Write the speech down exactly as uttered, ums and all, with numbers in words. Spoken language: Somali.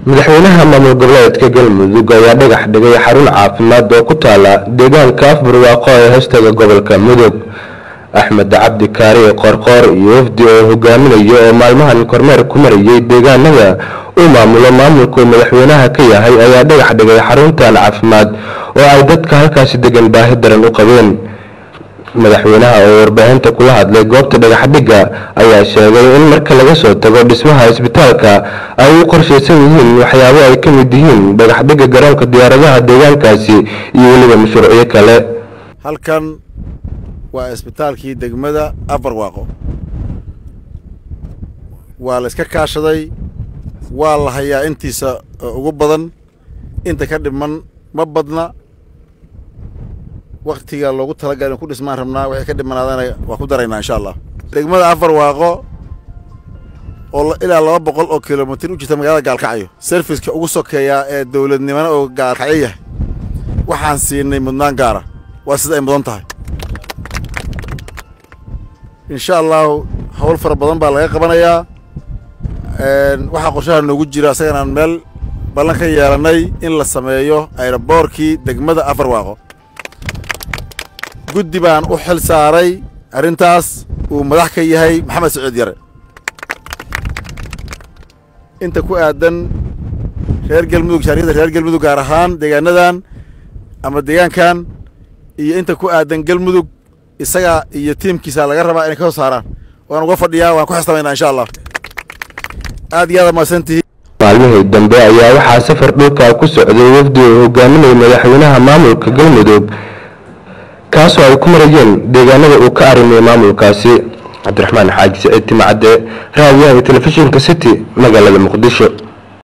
madaxweynaha maamul goboleedka galmudug ayaa dhagax dhigay xarun caafimaad oo ku taala deegaanka afbarwaaqo ee hoostaga gobolka mudug. axmed cabdi kaari qorqor iyo wafdi oo hogaaminayo oo maalmahan kormeer ku marayay deegaanada uu maamulo maamulka madaxweynaha ka yahay ayaa dhagax dhigay xaruntan caafimaad oo ay dadka halkaasi degan baahi daran u qabeen. madaxweynaha oo warbaahinta kula hadlay goobta dhagax dhigga ayaa sheegay in marka laga soo tago dhismaha isbitaalka ay u qorsheysan yihiin waxyaabo ay ka mid yihiin dhagax dhigga garoonka diyaaradaha deegaankaasi iyo weliba mashruucyo kale. halkan waa isbitaalkii degmada Afbarwaaqo, waa la iska kaashaday, waa la hayaa intiisa ugu badan, inta ka dhiman ma badna. waqtiga loogu talagalay ku dhismaan rabnaa wixii ka dhimanaadana waa ku daraynaa insha Allah. degmada Afbarwaaqo oo ilaa laba boqol oo kiiloomitir u jirta magaalada Gaalkacyo, serviceka ugu sokeeya ee dawladnimada oo Gaalkacyo waxaan siinay mudnaan gaar ah, waa sida ay mudan tahay. insha Allah hawl fara badan baa laga qabanayaa. een waxa qorshaha noogu jira asagana meel ballan ka yeelanay in la sameeyo aeroboortkii degmada Afbarwaaqo. guddi baan u xil saaray arrintaas uu madax ka yahay Maxamed Saciid Yare. inta ku aadan reer galmudug shariida reer galmudug gaar ahaan deegaanadan ama deegaankan iyo inta ku aadan galmudug isaga iyo tiimkiisa laga rabaa inay ka soo saaraan. waan uga fadhiyaa, waan ku xisaabaynaa insha Allah. aad iyo aad maasantii. maalmihii dambe ayaa waxaa safar dhulka ku socday wafdi oo hogaaminaya madaxweynaha maamulka galmudug kaasoo ay ku marayeen deegaanada uu ka arimay maamulkaasi. cabdiraxmaan xaaji saciid timacade raadiyaha telefishinka city magaalada muqdisho.